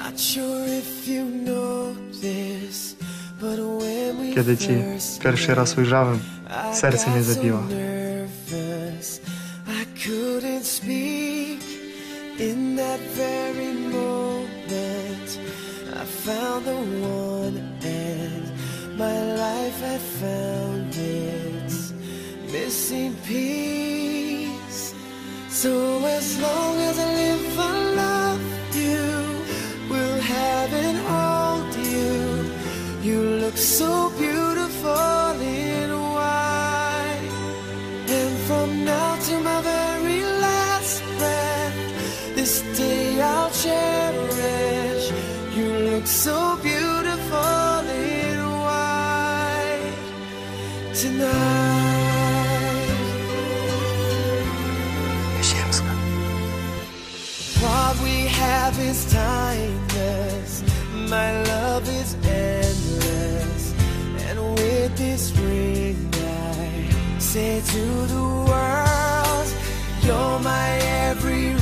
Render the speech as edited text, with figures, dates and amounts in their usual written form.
Kiedy ci pierwszy raz ujrzałem, serce mnie zabiło. In that very moment I found the one and my life had found its missing piece. So as long as I live I love you, will have and hold you. You look so beautiful in white, and from now to my very last breath, this day I'll cherish. You look so beautiful in white tonight. What we have is timeless. My love is endless. And with this ring I say to the world, you're my every